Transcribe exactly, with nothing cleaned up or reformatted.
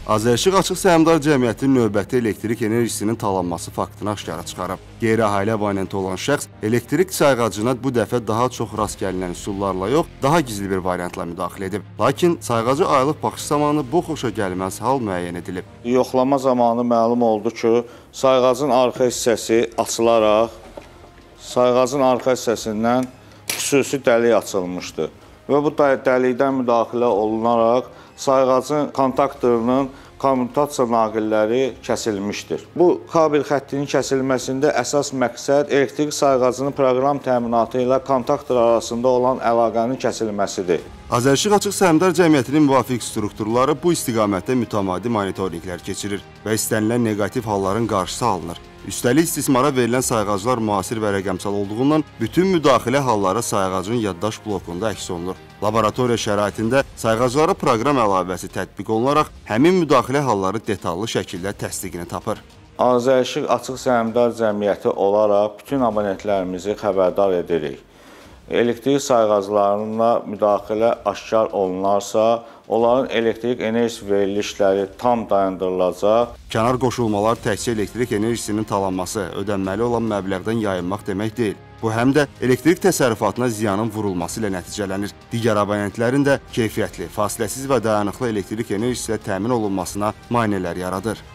Azərişıq Açıq Səhmdar Cəmiyyətinin növbəti elektrik enerjisinin talanması faktını aşkara çıxarıb. Qeyri-ailə abonenti olan şəxs elektrik sayğacına bu dəfə daha çox rast gəlinən üsullarla yox, daha gizli bir variantla müdaxilə edib. Lakin sayğacı aylıq baxış zamanı bu xoşa gəlməz hal müəyyən edilib. Yoxlama zamanı məlum oldu ki, sayğacın arxa hissəsi açılaraq sayğacın arxa hissəsindən xüsusi dəlik açılmışdı və bu dəlikdən müdaxilə olunaraq sayğacın kontaktorunun kommutasiya naqilləri kəsilmişdir. Bu kabel xəttinin kəsilməsində əsas məqsəd elektrik sayğacının proqram təminatı ilə kontaktor arasında olan əlaqənin kəsilməsidir. Azərişıq Açıq Səhmdar Cəmiyyətinin müvafiq strukturları bu istiqamətdə mütəmadi monitorinqlər keçirir və istənilən neqativ halların qarşısı alınır. Üstəlik istismara verilən sayğaclar müasir və rəqəmsal olduğundan bütün müdaxilə halları sayğacın yaddaş blokunda əks olunur. Laboratoriya şəraitində sayğaclara proqram əlavəsi tətbiq olunaraq həmin müdaxilə halları detallı şəkildə təsdiqini tapır. Azərişıq Açıq Səhmdar Cəmiyyəti olaraq bütün abonentlərimizi xəbərdar edirik. Elektrik sayğaclarına müdaxilə aşkar olunarsa, onların elektrik enerjisi verilişləri tam dayandırılacaq. Kənar qoşulmalar təkcə elektrik enerjisinin talanması, ödənməli olan məbləğdən yayınmaq demək deyil. Bu həm də elektrik təsərrüfatına ziyanın vurulması ilə nəticələnir. Digər abonentlərin də keyfiyyətli, fasiləsiz və dayanıqlı elektrik enerjisi ilə təmin olunmasına maneələr yaradır.